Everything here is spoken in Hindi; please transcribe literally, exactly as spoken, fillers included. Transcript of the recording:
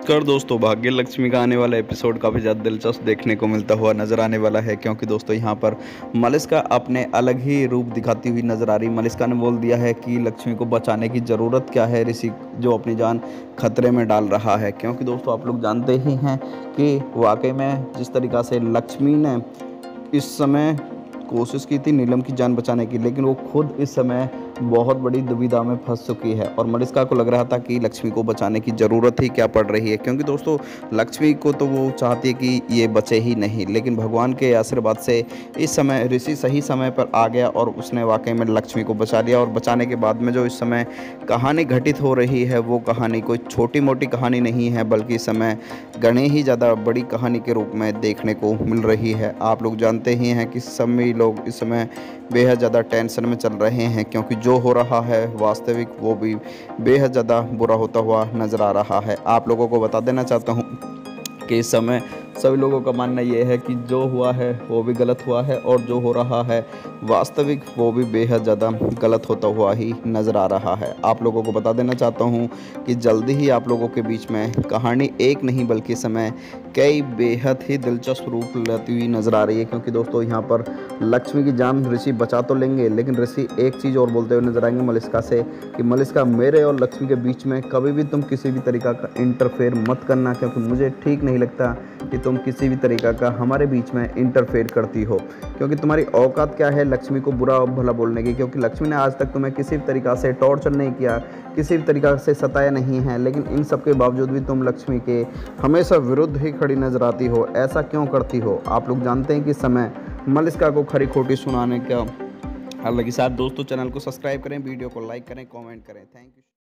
नमस्कार दोस्तों, भाग्य लक्ष्मी का आने वाला एपिसोड काफ़ी ज़्यादा दिलचस्प देखने को मिलता हुआ नज़र आने वाला है, क्योंकि दोस्तों यहाँ पर मलिष्का अपने अलग ही रूप दिखाती हुई नज़र आ रही। मलिष्का ने बोल दिया है कि लक्ष्मी को बचाने की ज़रूरत क्या है, ऋषि जो अपनी जान खतरे में डाल रहा है। क्योंकि दोस्तों आप लोग जानते ही हैं कि वाकई में जिस तरीक़ा से लक्ष्मी ने इस समय कोशिश की थी नीलम की जान बचाने की, लेकिन वो खुद इस समय बहुत बड़ी दुविधा में फंस चुकी है और मलिष्का को लग रहा था कि लक्ष्मी को बचाने की ज़रूरत ही क्या पड़ रही है। क्योंकि दोस्तों लक्ष्मी को तो वो चाहती है कि ये बचे ही नहीं, लेकिन भगवान के आशीर्वाद से इस समय ऋषि सही समय पर आ गया और उसने वाकई में लक्ष्मी को बचा लिया। और बचाने के बाद में जो इस समय कहानी घटित हो रही है, वो कहानी कोई छोटी मोटी कहानी नहीं है, बल्कि इस समय गणे ही ज़्यादा बड़ी कहानी के रूप में देखने को मिल रही है। आप लोग जानते ही हैं कि सभी लोग इस समय बेहद ज़्यादा टेंशन में चल रहे हैं, क्योंकि जो हो रहा है वास्तविक वो भी बेहद ज़्यादा बुरा होता हुआ नज़र आ रहा है। आप लोगों को बता देना चाहता हूँ कि इस समय सभी लोगों का मानना ये है कि जो हुआ है वो भी गलत हुआ है और जो हो रहा है वास्तविक वो भी बेहद ज़्यादा गलत होता हुआ ही नज़र आ रहा है। आप लोगों को बता देना चाहता हूँ कि जल्दी ही आप लोगों के बीच में कहानी एक नहीं बल्कि समय कई बेहद ही दिलचस्प रूप लेती हुई नज़र आ रही है। क्योंकि दोस्तों यहाँ पर लक्ष्मी की जान ऋषि बचा तो लेंगे, लेकिन ऋषि एक चीज़ और बोलते हुए नजर आएंगे मलिष्का से कि मलिष्का, मेरे और लक्ष्मी के बीच में कभी भी तुम किसी भी तरीक़ा का इंटरफेयर मत करना, क्योंकि मुझे ठीक नहीं लगता कि तुम किसी भी तरीक़ा का हमारे बीच में इंटरफेयर करती हो। क्योंकि तुम्हारी औकात क्या है लक्ष्मी को बुरा भला बोलने की, क्योंकि लक्ष्मी ने आज तक तुम्हें किसी भी तरीक़ा से टॉर्चर नहीं किया, किसी भी तरीक़ा से सताया नहीं है, लेकिन इन सब के बावजूद भी तुम लक्ष्मी के हमेशा विरुद्ध ही खड़ी नजर आती हो। ऐसा क्यों करती हो? आप लोग जानते हैं कि समय मलिष्का को खरी खोटी सुनाने का। हालांकि साथ दोस्तों चैनल को सब्सक्राइब करें, वीडियो को लाइक करें, कमेंट करें। Thank you.